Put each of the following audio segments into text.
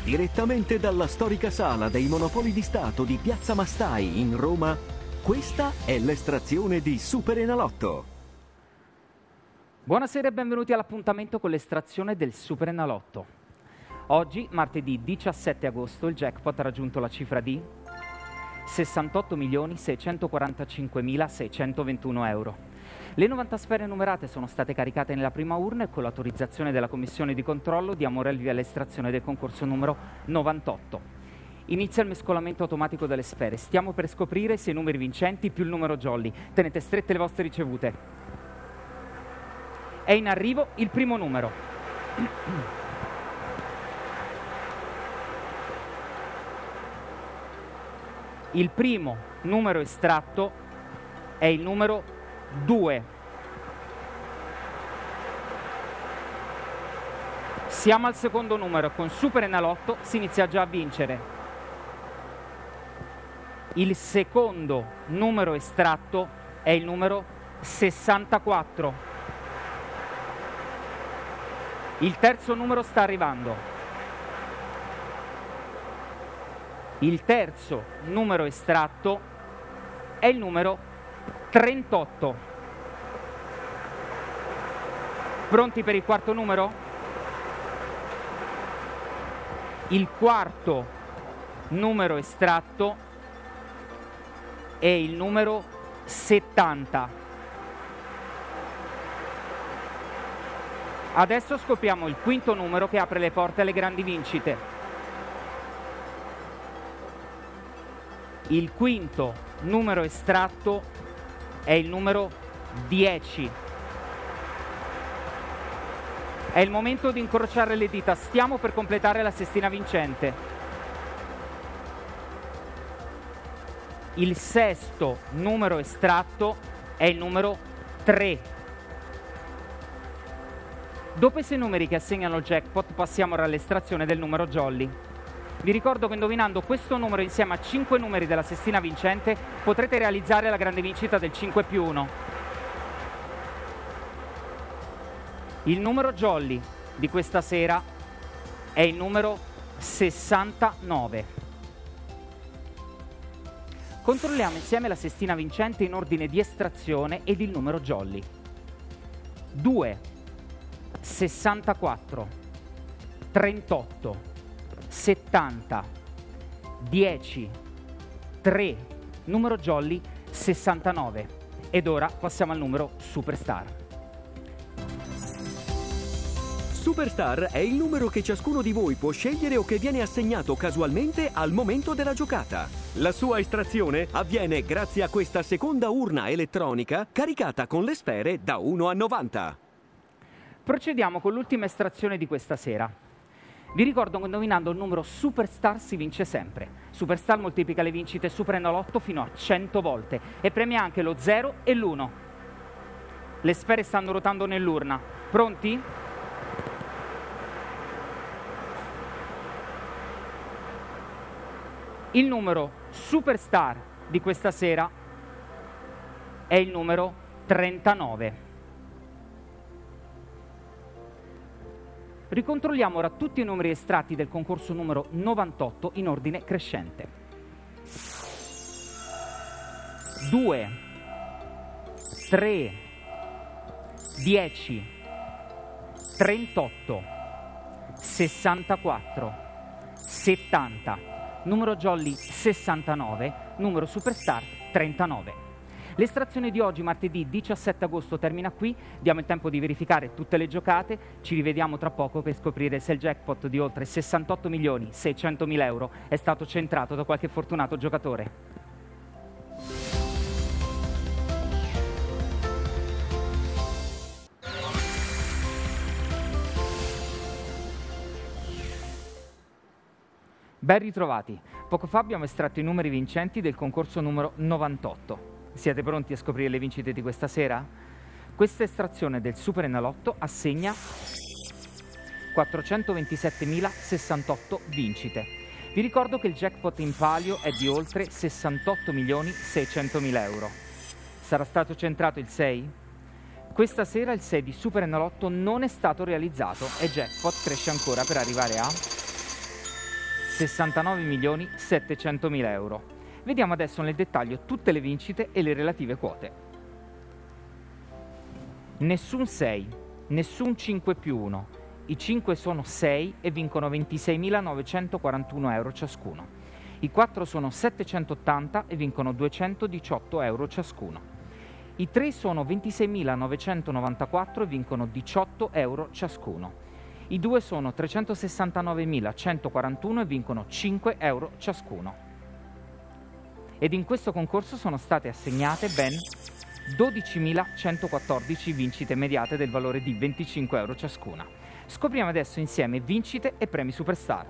direttamente dalla storica sala dei Monopoli di Stato di Piazza Mastai in Roma, questa è l'estrazione di Superenalotto. Buonasera e benvenuti all'appuntamento con l'estrazione del Superenalotto. Oggi, martedì 17 agosto, il jackpot ha raggiunto la cifra di 68.645.621 euro. Le 90 sfere numerate sono state caricate nella prima urna e con l'autorizzazione della commissione di controllo diamo il via all'estrazione del concorso numero 98. Inizia il mescolamento automatico delle sfere. Stiamo per scoprire se i numeri vincenti più il numero jolly. Tenete strette le vostre ricevute. È in arrivo il primo numero. Il primo numero estratto è il numero 2. Siamo al secondo numero. Con Superenalotto si inizia già a vincere. Il secondo numero estratto è il numero 64. Il terzo numero sta arrivando. Il terzo numero estratto è il numero 38. Pronti per il quarto numero? Il quarto numero estratto è il numero 70. Adesso scopriamo il quinto numero che apre le porte alle grandi vincite. Il quinto numero estratto è il numero 10. È il momento di incrociare le dita, stiamo per completare la sestina vincente. Il sesto numero estratto è il numero 3. Dopo i 6 numeri che assegnano il jackpot passiamo ora all'estrazione del numero jolly. Vi ricordo che indovinando questo numero insieme a 5 numeri della sestina vincente potrete realizzare la grande vincita del 5+1. Il numero jolly di questa sera è il numero 69. Controlliamo insieme la sestina vincente in ordine di estrazione ed il numero jolly. 2, 64, 38, 70, 10, 3, numero jolly 69. Ed ora passiamo al numero Superstar. Superstar è il numero che ciascuno di voi può scegliere o che viene assegnato casualmente al momento della giocata. La sua estrazione avviene grazie a questa seconda urna elettronica caricata con le sfere da 1 a 90. Procediamo con l'ultima estrazione di questa sera. Vi ricordo che indovinando il numero Superstar si vince sempre. Superstar moltiplica le vincite Superenalotto fino a 100 volte e premia anche lo 0 e l'1. Le sfere stanno ruotando nell'urna. Pronti? Il numero Superstar di questa sera è il numero 39. Ricontrolliamo ora tutti i numeri estratti del concorso numero 98 in ordine crescente. 2, 3, 10, 38, 64, 70, numero jolly 69, numero Superstar 39. L'estrazione di oggi, martedì 17 agosto, termina qui. Diamo il tempo di verificare tutte le giocate. Ci rivediamo tra poco per scoprire se il jackpot di oltre 68.600.000 euro è stato centrato da qualche fortunato giocatore. Ben ritrovati. Poco fa abbiamo estratto i numeri vincenti del concorso numero 98. Siete pronti a scoprire le vincite di questa sera? Questa estrazione del Superenalotto assegna 427.068 vincite. Vi ricordo che il jackpot in palio è di oltre 68.600.000 euro. Sarà stato centrato il 6? Questa sera il 6 di Superenalotto non è stato realizzato e jackpot cresce ancora per arrivare a 69.700.000 euro. Vediamo adesso nel dettaglio tutte le vincite e le relative quote. Nessun 6, nessun 5 più 1. I 5 sono 6 e vincono 26.941 euro ciascuno. I 4 sono 780 e vincono 218 euro ciascuno. I 3 sono 26.994 e vincono 18 euro ciascuno. I 2 sono 369.141 e vincono 5 euro ciascuno. Ed in questo concorso sono state assegnate ben 12.114 vincite immediate del valore di 25 euro ciascuna. Scopriamo adesso insieme vincite e premi Superstar.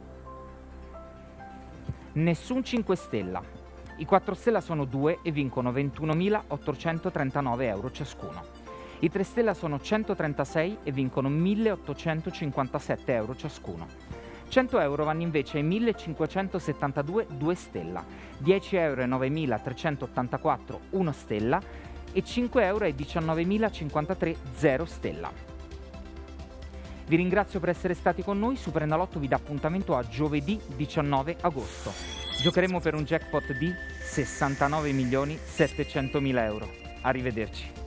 Nessun 5 stella. I 4 stella sono 2 e vincono 21.839 euro ciascuno. I 3 stella sono 136 e vincono 1.857 euro ciascuno. 100 euro vanno invece ai 1.572 2 stella, 10 euro ai 9.384 1 stella e 5 euro ai 19.053 0 stella. Vi ringrazio per essere stati con noi. Superenalotto vi dà appuntamento a giovedì 19 agosto. Giocheremo per un jackpot di 69.700.000 euro. Arrivederci.